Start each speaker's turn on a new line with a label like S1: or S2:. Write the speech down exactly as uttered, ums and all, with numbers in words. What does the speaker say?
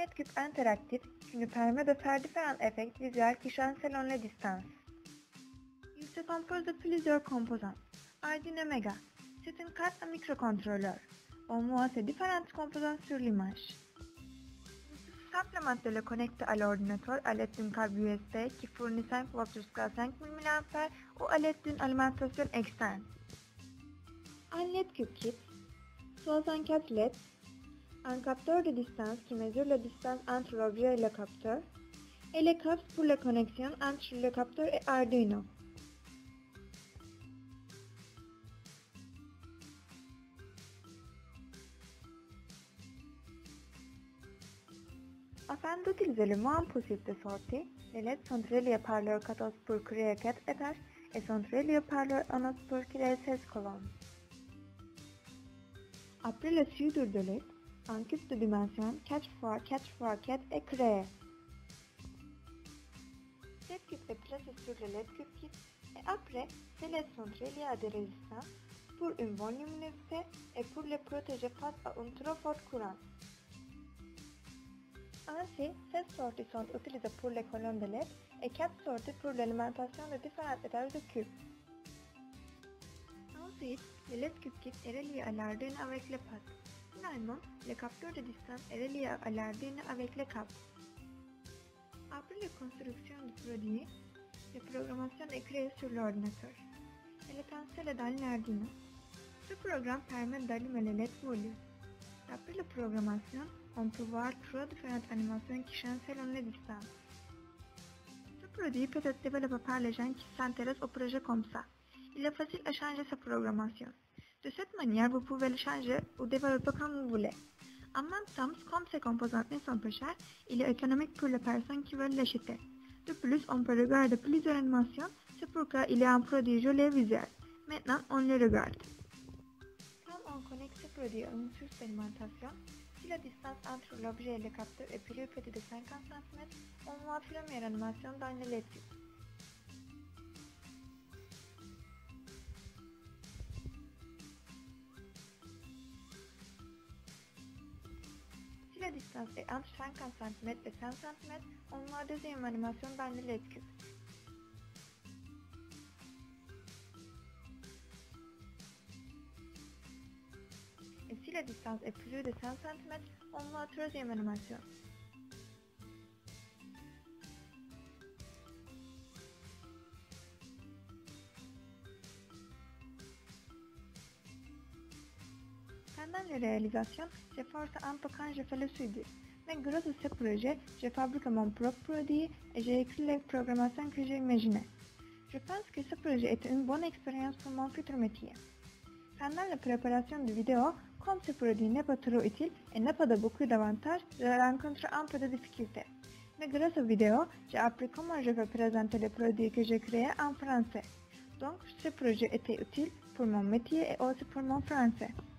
S1: NetCube interactif qui nous permet de faire différents effets visuels qui changent selon les distances. Il se compose de plusieurs composants. Arduino Mega, c'est une carte à microcontrôleur. On voit ces différents composants sur l'image. Simplement de le connecter à l'ordinateur à l'aide d'un câble U S B qui fournit cinq volts jusqu'à cinq mille milliampères ou à l'aide d'une alimentation externe. Un NetCube Kit, soixante-quatre L E D, un capteur de distance qui mesure la distance entre l'objet et le capteur, et les câbles pour la connexion entre le capteur et Arduino. Afin d'utiliser le moins possible de sortie, les L E D sont reliés par leur cathode pour créer quatre étages et sont reliés par leur anode pour créer seize colonnes. Après la soudure de L E D, un cube de dimension quatre par quatre par quatre est créé. Cette cube est placée sur le L E D Cube Kit et après, ces L E D sont reliés à des résistances pour une bonne luminosité et pour les protéger face à un trop fort courant. Ainsi, seize sorties sont utilisées pour les colonnes de L E D et quatre sorties pour l'alimentation de différents étages de cube. Ensuite, le L E D Cube Kit est relié à l'Arduino avec les pattes. Finalement, le capteur de distance est relié à l'Arduino avec les câbles. Après la construction du produit, la programmation est créée sur l'ordinateur. Elle est installée dans l'Arduino. Ce programme permet d'allumer le L E D volume. Après la programmation, on peut voir trois différentes animations qui changent selon les distances. Ce produit peut être développé par les gens qui s'intéressent au projet comme ça. Il est facile à changer sa programmation. De cette manière, vous pouvez le changer ou développer comme vous voulez. En même temps, comme ces composants ne sont pas chers, il est économique pour les personnes qui veulent l'acheter. De plus, on peut regarder plusieurs animations, c'est pourquoi il est un produit joli et visuel. Maintenant, on le regarde. Quand on connecte ce produit à une source d'alimentation, si la distance entre l'objet et le capteur est plus petite de cinquante centimètres, on voit la première animation dans le L E D Cube. Si la distance est entre cinquante centimètres et cent centimètres, on voit la deuxième animation dans le L E D Cube. Et si la distance est plus de cent centimètres, on voit la troisième animation. Pendant la réalisation, je force un peu quand je fais le soudure. Mais grâce à ce projet, je fabrique mon propre produit et j'ai écrit les programmations que j'ai imaginées. Je pense que ce projet était une bonne expérience pour mon futur métier. Pendant la préparation de vidéo, comme ce produit n'est pas trop utile et n'a pas de beaucoup d'avantages, je rencontre un peu de difficultés. Mais grâce aux vidéos, j'ai appris comment je vais présenter les produits que j'ai créés en français. Donc, ce projet était utile pour mon métier et aussi pour mon français.